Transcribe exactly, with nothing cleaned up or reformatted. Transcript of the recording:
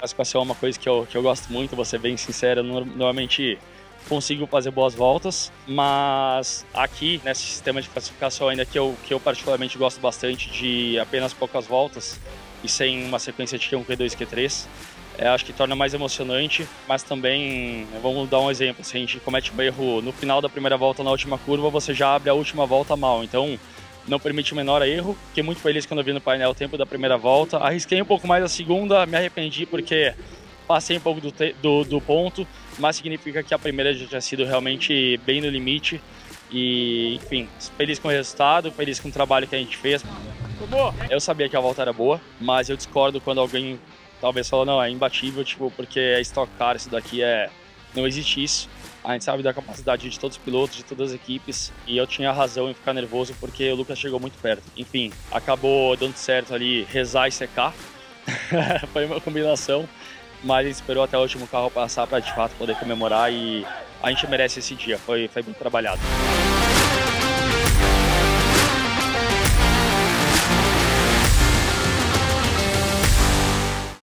classificação é uma coisa que eu, que eu gosto muito, vou ser bem sincero, normalmente consigo fazer boas voltas, mas aqui nesse sistema de classificação ainda que eu, que eu particularmente gosto bastante de apenas poucas voltas e sem uma sequência de Q um, Q dois, Q três, é, acho que torna mais emocionante, mas também, vamos dar um exemplo, se a gente comete um erro no final da primeira volta na última curva, você já abre a última volta mal, então não permite o menor erro. Fiquei muito feliz quando eu vi no painel o tempo da primeira volta, arrisquei um pouco mais a segunda, me arrependi porque passei um pouco do, te do, do ponto, mas significa que a primeira já tinha sido realmente bem no limite. E, enfim, feliz com o resultado, feliz com o trabalho que a gente fez. Eu sabia que a volta era boa, mas eu discordo quando alguém talvez fala, não, é imbatível, tipo, porque é Stock Car, isso daqui é... não existe isso. A gente sabe da capacidade de todos os pilotos, de todas as equipes, e eu tinha razão em ficar nervoso porque o Lucas chegou muito perto. Enfim, acabou dando certo ali, rezar e secar. Foi uma combinação. Mas a gente esperou até o último carro passar para de fato poder comemorar e a gente merece esse dia, foi, foi bem trabalhado.